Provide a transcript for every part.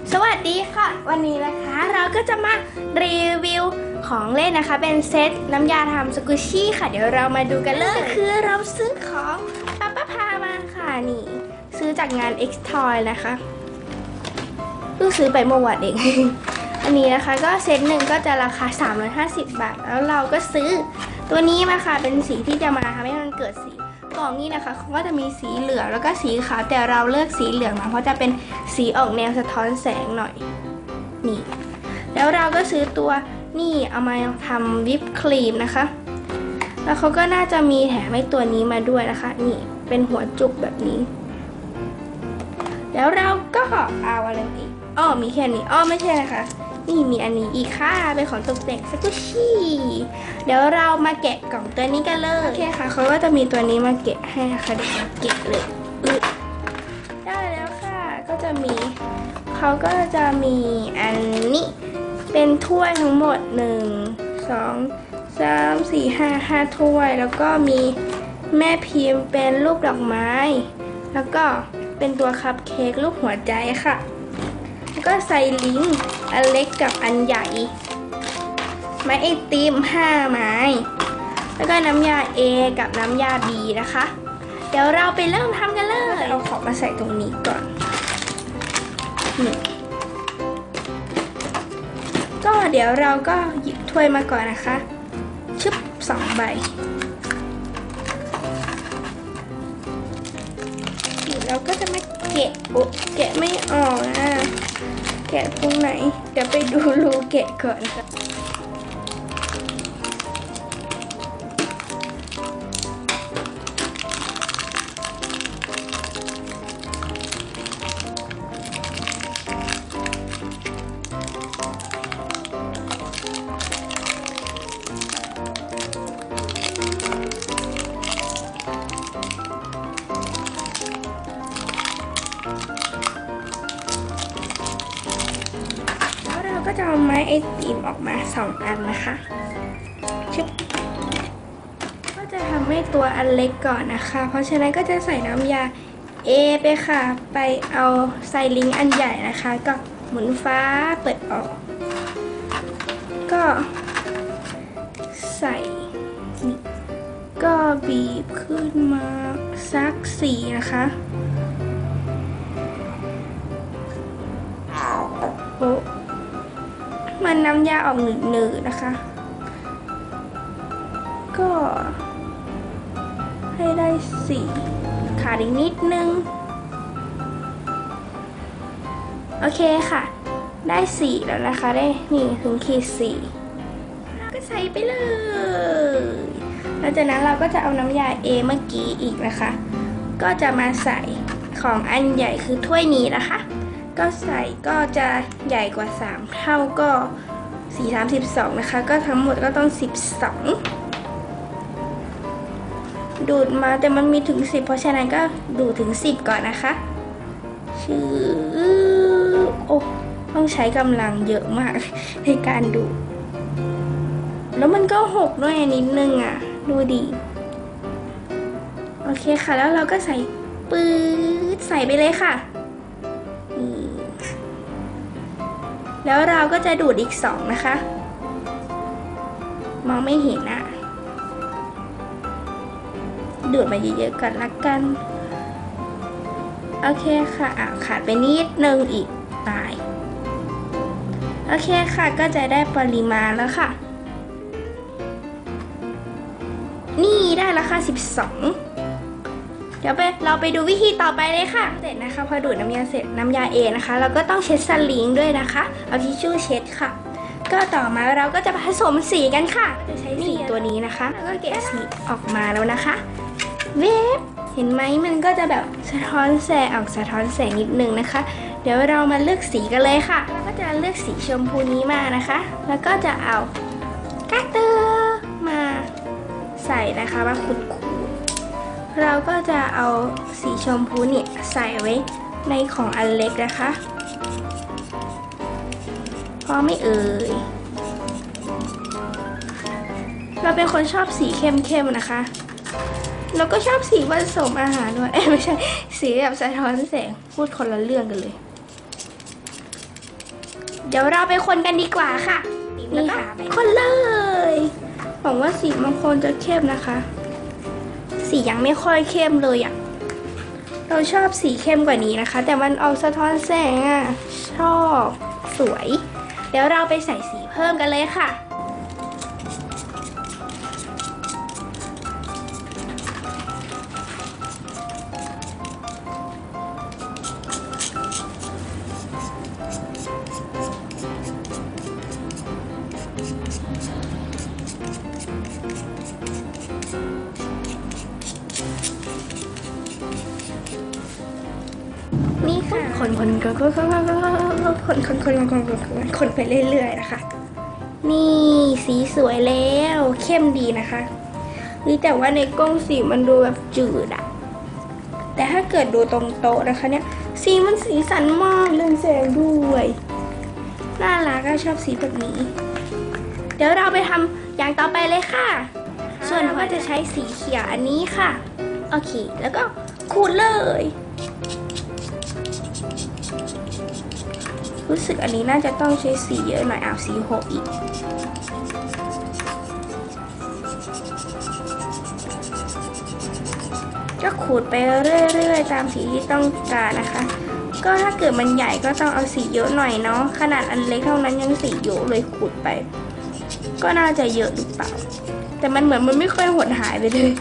สวัสดีค่ะวันนี้นะคะเราก็จะมารีวิวของเล่นนะคะเป็นเซตน้ำยาทำสกูชี่ค่ะเดี๋ยวเรามาดูกันเลยคือเราซื้อของป้าพามาค่ะนี่ซื้อจากงาน X Toy นะคะเพิ่งซื้อไปเมื่อวานเอง อันนี้นะคะก็เซตหนึ่งก็จะราคา350 บาทแล้วเราก็ซื้อตัวนี้มาค่ะเป็นสีที่จะมาทำให้มันเกิดสีกล่องนี้นะคะเขาก็จะมีสีเหลืองแล้วก็สีขาวแต่เราเลือกสีเหลืองมาเพราะจะเป็นสีออกแนวสะท้อนแสงหน่อยนี่แล้วเราก็ซื้อตัวนี่เอามาทำวิปครีมนะคะแล้วเขาก็น่าจะมีแถมให้ตัวนี้มาด้วยนะคะนี่เป็นหัวจุกแบบนี้แล้วเราก็เอาอะไรอีกมีแค่นี้ไม่ใช่นะคะนี่มีอันนี้อีกค่ะเป็นของตกแต่งสกูชี่เดี๋ยวเรามาแกะกล่องตัวนี้กันเลยโอเคค่ะเขาก็จะมีตัวนี้มาแกะให้ค่ะเดี๋ยวมาแกะเลยได้แล้วค่ะก็จะมีเขาก็จะมีอันนี้เป็นถ้วยทั้งหมด1 2 3 4 5ถ้วยแล้วก็มีแม่พิมพ์เป็นรูปดอกไม้แล้วก็เป็นตัวคัพเค้กรูปหัวใจค่ะก็ใส่ลิงก์อันเล็กกับอันใหญ่ไม้ไอติม5 ไม้แล้วก็น้ำยา A กับน้ำยา B นะคะเดี๋ยวเราไปเริ่มทำกันเลยเอาของมาใส่ตรงนี้ก่อนนี่ก็เดี๋ยวเราก็หยิบถ้วยมาก่อนนะคะชึบ2 ใบเราก็จะมาแกะแกะไม่ออกนะแกะตรงไหนเดี๋ยวไปดูรูแกะก่อนค่ะก็จะเอาไม้ไอติมออกมา2 อันนะคะชึบก็จะทำให้ตัวอันเล็กก่อนนะคะเพราะฉะนั้นก็จะใส่น้ำยา A ไปค่ะไปเอาใส่ลิงก์อันใหญ่นะคะก็หมุนฟ้าเปิดออกก็ใส่ก็บีบขึ้นมาสัก4นะคะโอ้มันน้ำยาออกหนืดๆนะคะก็ให้ได้4ขาดอีกนิดนึงโอเคค่ะได้4แล้วนะคะได้นี่ถึงขีด4ก็ใส่ไปเลยหลังจากนั้นเราก็จะเอาน้ำยา A เมื่อกี้อีกนะคะก็จะมาใส่ของอันใหญ่คือถ้วยนี้นะคะก็ใส่ก็จะใหญ่กว่า3 เท่าก็4 32นะคะก็ทั้งหมดก็ต้อง12ดูดมาแต่มันมีถึง10เพราะฉะนั้นก็ดูดถึง10ก่อนนะคะต้องใช้กำลังเยอะมากในการดูดแล้วมันก็หกด้วยนิดนึงอ่ะดูดีโอเคค่ะแล้วเราก็ใส่ปื๊ดใส่ไปเลยค่ะแล้วเราก็จะดูดอีก2นะคะมองไม่เห็นอะดูดมาเยอะๆก่อนละกันโอเคค่ะขาดไปนิดนึงอีกตายโอเคค่ะก็จะได้ปริมาณแล้วค่ะนี่ได้แล้วค่ะ12เดี๋ยวเราไปดูวิธีต่อไปเลยค่ะเสร็จนะคะพอดูดน้ำยาเสร็จน้ำยา A นะคะเราก็ต้องเช็ดสลิงด้วยนะคะเอาทิชชู่เช็ดค่ะก็ต่อมาเราก็จะผสมสีกันค่ะจะใช้สีตัวนี้นะคะแล้วก็แกะสีออกมาแล้วนะคะเว็บเห็นไหมมันก็จะแบบสะท้อนแสงออกสะท้อนแสงนิดนึงนะคะเดี๋ยวเรามาเลือกสีกันเลยค่ะแล้วก็จะเลือกสีชมพูนี้มานะคะแล้วก็จะเอากาเตอร์มาใส่นะคะมาขุดเราก็จะเอาสีชมพูเนี่ยใส่ไว้ในของอันเล็กนะคะพอไม่เอ่ยเราเป็นคนชอบสีเข้มๆนะคะแล้วก็ชอบสีผสมอาหารด้วยไม่ใช่สีแบบสะท้อนแสงพูดคนละเรื่องกันเลยเดี๋ยวเราไปคนกันดีกว่าค่ะนี่ค่ะคนเลยหวังว่าสีมันคงจะเข้มนะคะสียังไม่ค่อยเข้มเลยอ่ะเราชอบสีเข้มกว่านี้นะคะแต่มันออกสะท้อนแสงอ่ะชอบสวยเดี๋ยวเราไปใส่สีเพิ่มกันเลยค่ะนี่ค่ะคนไปเรื่อยๆนะคะนี่สีสวยแล้วเข้มดีนะคะนี่แต่ว่าในกล้องสีมันดูแบบจืดอะแต่ถ้าเกิดดูตรงโต๊ะนะคะเนี่ยสีมันสีสันมากเรืองแสงด้วยน่ารักก็ชอบสีแบบนี้เดี๋ยวเราไปทำอย่างต่อไปเลยค่ะส่วนเราก็จะใช้สีเขียวอันนี้ค่ะโอเคแล้วก็ขูดเลยรู้สึกอันนี้น่าจะต้องใช้สีเยอะหน่อยเอาสีหกอีกก็ขูดไปเรื่อยๆตามสีที่ต้องการนะคะก็ถ้าเกิดมันใหญ่ก็ต้องเอาสีเยอะหน่อยเนาะขนาดอันเล็กเท่านั้นยังสีเยอะเลยขูดไปก็น่าจะเยอะหรือเปล่าแต่มันเหมือนมันไม่ค่อยหดหายไปเลย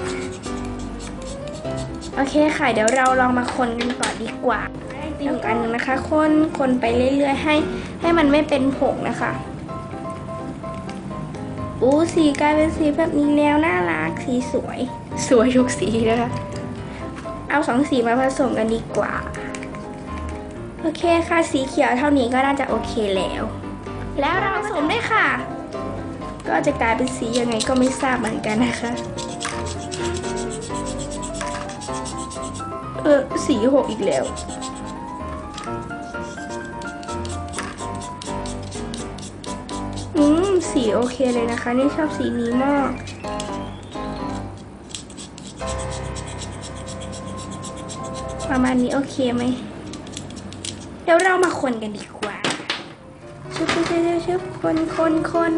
โอเคค่ะเดี๋ยวเราลองมาคนกันก่อนดีกว่าอีกอันนึงนะคะคนไปเรื่อยๆให้มันไม่เป็นผงนะคะสีกลายเป็นสีแบบนี้แล้วน่ารักสีสวยทุกสีนะคะเอาสองสีมาผสมกันดีกว่าโอเคค่ะสีเขียวเท่านี้ก็น่าจะโอเคแล้วเราผสมได้ค่ะก็จะกลายเป็นสียังไงก็ไม่ทราบเหมือนกันนะคะสีหกอีกแล้วสีโอเคเลยนะคะนี่ชอบสีนี้มากประมาณนี้โอเคไหมเดี๋ยวเรามาคนกันดีกว่าชุบคน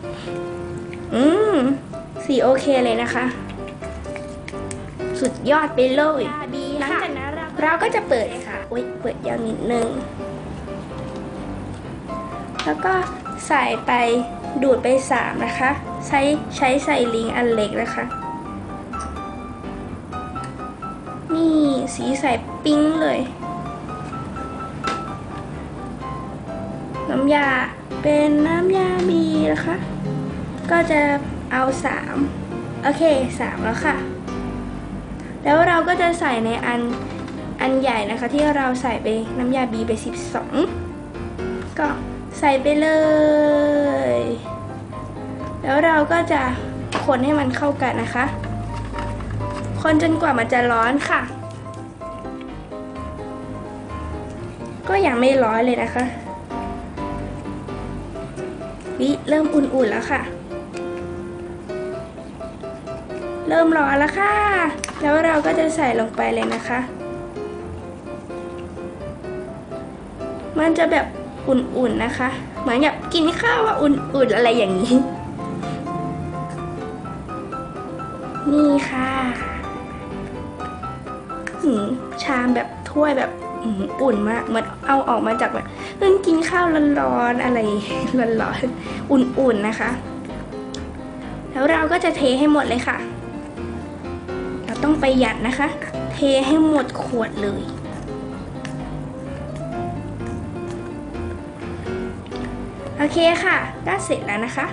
สีโอเคเลยนะคะสุดยอดไปเลยหลังจากนั้นเราก็จะเปิดค่ะเปิดยาวนิดนึงแล้วก็ใส่ไปดูดไป3นะคะใช้ใส่ลิงอันเล็กนะคะนี่สีใสปิ้งเลยน้ำยาเป็นน้ำยาบีนะคะก็จะเอา3โอเค3แล้วค่ะแล้วเราก็จะใส่ในอันใหญ่นะคะที่เราใส่ไปน้ำยาบีไป12ก็ใส่ไปเลยแล้วเราก็จะคนให้มันเข้ากันนะคะคนจนกว่ามันจะร้อนค่ะก็ยังไม่ร้อนเลยนะคะเริ่มอุ่นๆแล้วค่ะเริ่มร้อนแล้วค่ะแล้วเราก็จะใส่ลงไปเลยนะคะมันจะแบบอุ่นๆนะคะเหมือนแบบกินข้าวว่าอุ่นๆอะไรอย่างนี้นี่ค่ะชามแบบถ้วยแบบอุ่นมากเหมือนเอาออกมาจากแบบเพิ่งกินข้าวร้อนๆอะไรร้อนๆอุ่นๆนะคะแล้วเราก็จะเทให้หมดเลยค่ะเราต้องประหยัดนะคะเทให้หมดขวดเลยโอเคค่ะก็เสร็จแล้วนะคะ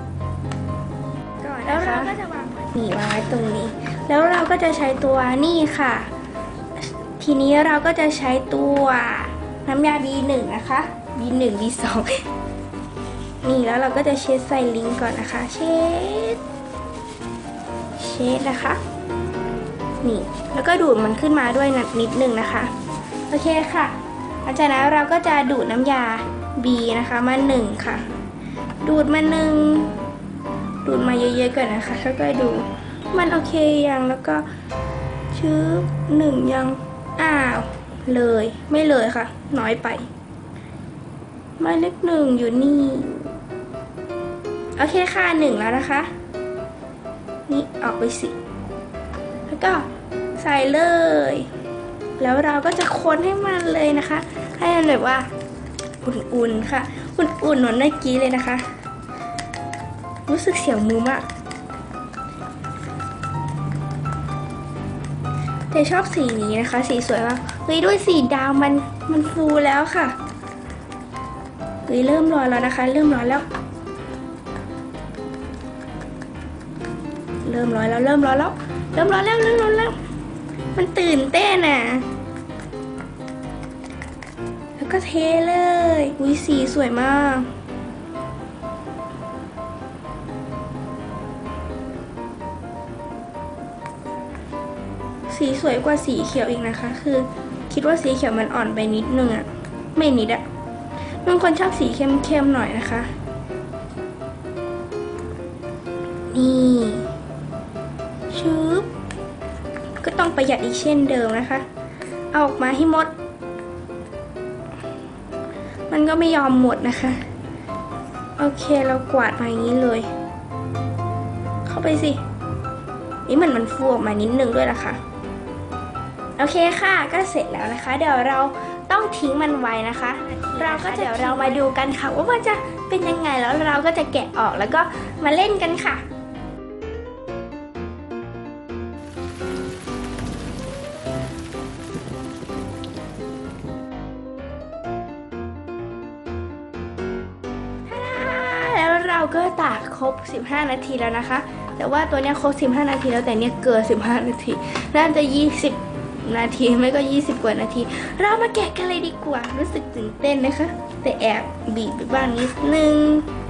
แล้วเราก็จะวางไว้ตรงนี้แล้วเราก็จะใช้ตัวนี่ค่ะทีนี้เราก็จะใช้ตัวน้ำยา B1 นะคะ B1 B2 นี่แล้วเราก็จะเช็ดใส่ลิงก่อนนะคะเช็ดนะคะนี่แล้วก็ดูดมันขึ้นมาด้วยนิดนึงนะคะโอเคค่ะหลังจากนั้นเราก็จะดูดน้ำยา B นะคะมา1ค่ะดูดมาดูดมาเยอะๆก่อนนะคะแล้วก็ดูมันโอเคยังแล้วก็1ยังเลยไม่เลยค่ะน้อยไปหมายเลขหนึ่งอยู่นี่โอเคค่ะหนึ่งแล้วนะคะนี่ออกไปสิแล้วก็ใส่เลยแล้วเราก็จะคนให้มันเลยนะคะให้มันแบบว่าอุ่นๆค่ะอุ่นๆเหมือนเมื่อกี้เลยนะคะรู้สึกเสียวมือมากแต่ชอบสีนี้นะคะสีสวยมากเฮ้ยด้วยสีดาวมันฟูแล้วค่ะเฮ้ยเริ่มร้อนแล้วนะคะเริ่มร้อนแล้วมันตื่นเต้นอ่ะแล้วก็เทเลยอุ้ยสีสวยมากสีสวยกว่าสีเขียวอีกนะคะคือคิดว่าสีเขียวมันอ่อนไปนิดนึงอ่ะไม่นิดอ่ะบางคนชอบสีเข้มๆหน่อยนะคะนี่ชุบก็ต้องประหยัดอีกเช่นเดิมนะคะเอาออกมาให้หมดมันก็ไม่ยอมหมดนะคะโอเคเรากวาดมาอย่างนี้เลยเข้าไปสินี่มันฟูออกมานิดนึงด้วยนะคะโอเคค่ะก็เสร็จแล้วนะคะเดี๋ยวเราต้องทิ้งมันไว้นะคะเราก็เดี๋ยวเรามาดูกันค่ะว่ามันจะเป็นยังไงแล้วเราก็จะแกะออกแล้วก็มาเล่นกันค่ะแล้วเราก็ตากครบ15นาทีแล้วนะคะแต่ว่าตัวนี้ครบ15นาทีแล้วแต่เนี้ยเกิน15นาทีน่าจะ20นาทีไม่ก็20กว่านาทีเรามาแกะกันเลยดีกว่ารู้สึกตื่นเต้นนะคะแต่แอบบีบไปบ้างนิดนึง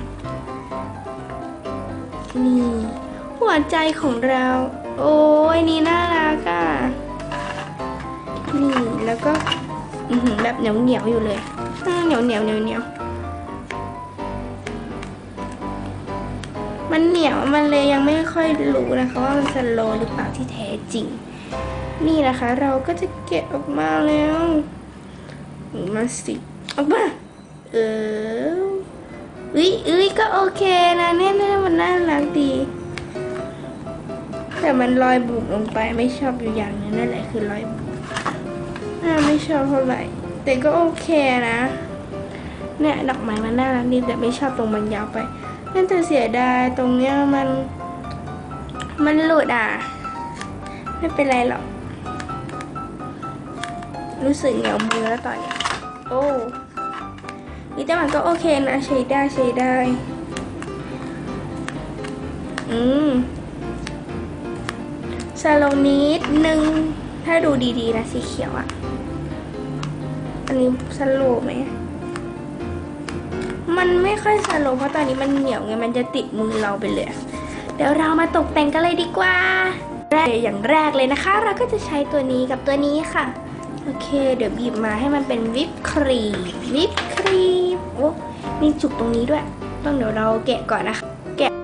นี่หัวใจของเราโอ้ยนี่น่ารักอ่ะนี่แล้วก็แบบเหนียวอยู่เลยเหนียวมันเหนียวมันเลยยังไม่ค่อยรู้นะคะว่ามันสโลว์หรือเปล่าที่แท้จริงนี่นะคะเราก็จะแกะออกมาแล้วมาสิออกมาก็โอเคนะเนี่ยมันน่ารักดีแต่มันรอยบุบลงไปไม่ชอบอยู่อย่างนึงนั่นแหละคือรอยบุบไม่ชอบเท่าไหร่แต่ก็โอเคนะเนี่ยดอกไม้มันน่ารักดีแต่ไม่ชอบตรงมันยาวไปน่าจะเสียดายตรงเนี้ยมันหลุดอ่ะไม่เป็นไรหรอกรู้สึกเหนียวมือแล้วตอนนี้โอ้นี่แต่มันก็โอเคนะใช้ได้สโลว์นิดนึงถ้าดูดีๆนะสีเขียวอ่ะอันนี้สโลว์ไหมมันไม่ค่อยสโลว์เพราะตอนนี้มันเหนียวไงมันจะติดมือเราไปเลยเดี๋ยวเรามาตกแต่งกันเลยดีกว่าอย่างแรกเลยนะคะเราก็จะใช้ตัวนี้กับตัวนี้ค่ะโอเคเดี๋ยวบีบมาให้มันเป็นวิปครีมโอ้มีจุกตรงนี้ด้วยเดี๋ยวเราแกะก่อนนะคะแกะ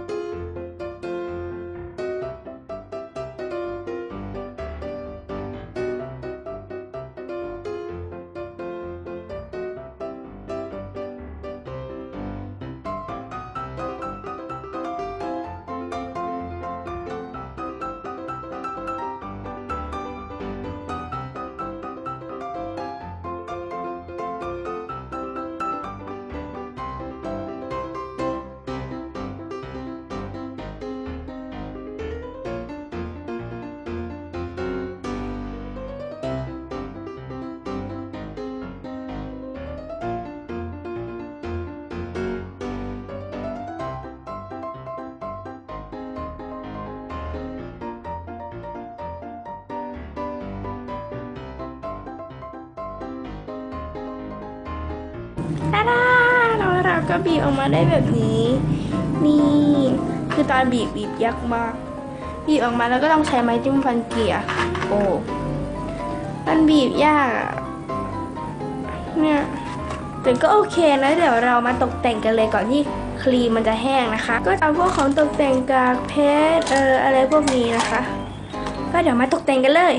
ตาดาเราก็บีบออกมาได้แบบนี้นี่คือตอนบีบยากมากบีบออกมาแล้วก็ต้องใช้ไม้จิ้มฟันเกลี่ยโอ้มันบีบยากอะเนี่ยแต่ก็โอเคนะเดี๋ยวเรามาตกแต่งกันเลยก่อนที่ครีมมันจะแห้งนะคะก็เอาพวกของตกแต่งกากเพชรอะไรพวกนี้นะคะก็เดี๋ยวมาตกแต่งกันเลย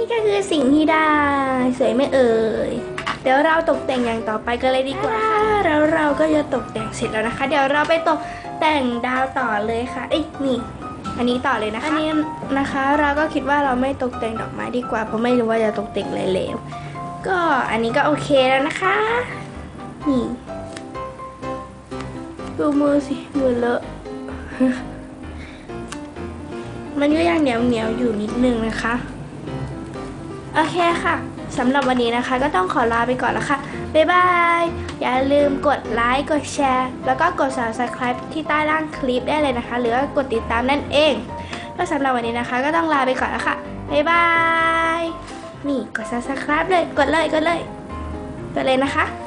นี่ก็คือสิ่งที่ได้สวยไหมเอ่ยเดี๋ยวเราตกแต่งอย่างต่อไปกันเลยดีกว่าแล้วเราก็จะตกแต่งเสร็จแล้วนะคะ เดี๋ยวเราไปตกแต่งดาวต่อเลยค่ะนี่อันนี้ต่อเลยนะคะอันนี้นะคะเราก็คิดว่าเราไม่ตกแต่งดอกไม้ดีกว่าเพราะไม่รู้ว่าจะตกแต่งอะไรแล้วก็อันนี้ก็โอเคแล้วนะคะนี่ดูมือสิมือเลอะ มันก็ยังเหนียวอยู่นิดนึงนะคะโอเคค่ะสำหรับวันนี้นะคะก็ต้องขอลาไปก่อนแล้วค่ะบ๊ายบายอย่าลืมกดไลค์กดแชร์แล้วก็กด Subscribe ที่ใต้ล่างคลิปได้เลยนะคะหรือว่ากดติดตามนั่นเองก็สำหรับวันนี้นะคะก็ต้องลาไปก่อนแล้วค่ะบ๊ายบายนี่กด Subscribe เลยกดเลยนะคะ